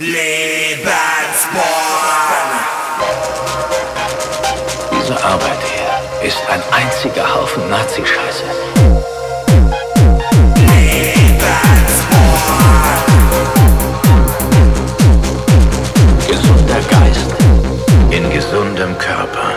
Lebensborn. Diese Arbeit hier ist ein einziger Haufen Nazi-Scheiße. Gesunder Geist in gesundem Körper.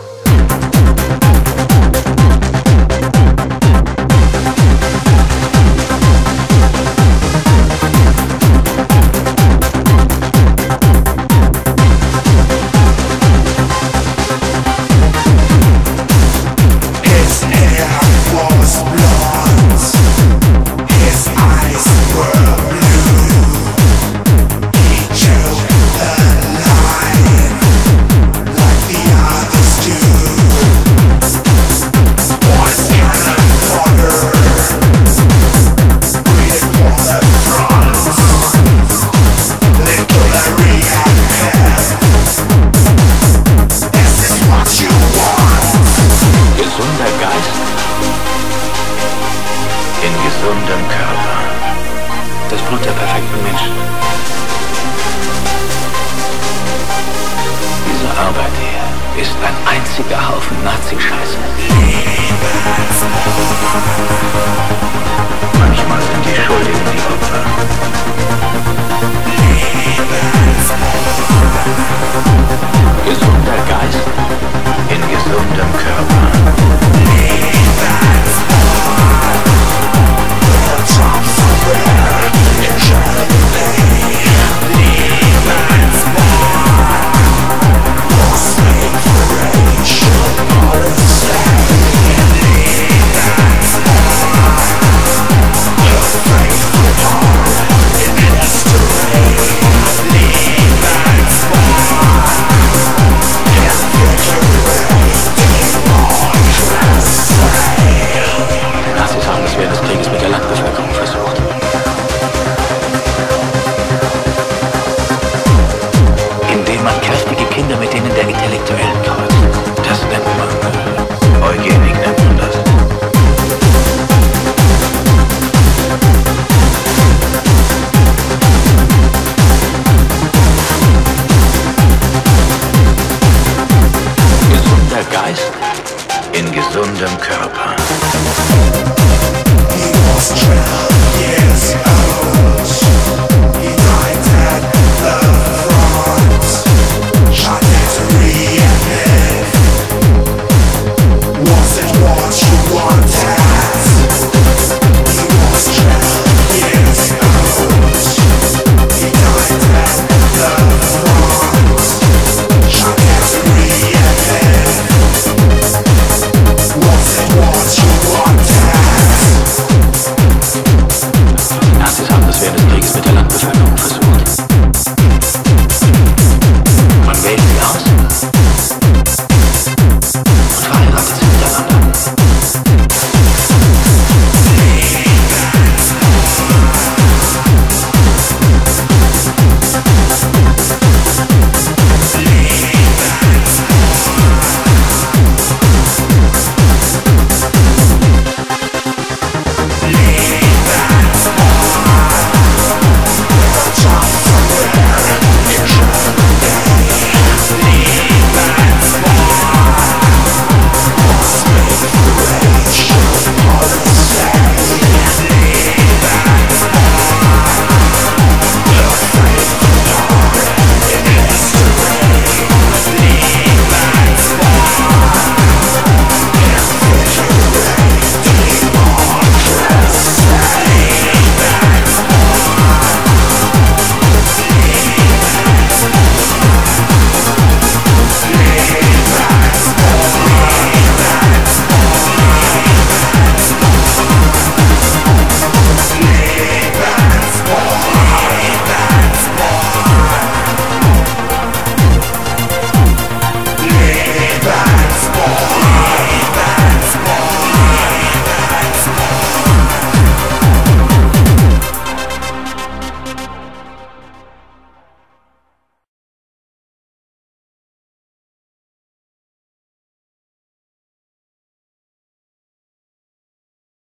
In gesundem Körper. Das Blut der perfekten Menschen. Diese Arbeit hier ist ein einziger Haufen Nazi-Scheiße. Manchmal sind die Schuldigen die Opfer. Gesunder Geist in gesundem Körper. Mit denen der Intellektuellen kreuzt. Das nennt man Eugenik, nennt man das. Gesunder Geist in gesundem Körper. He was 12 years old. He died at the front. Shot at reactive. Was it what you wanted? He was 12 years old. He died at the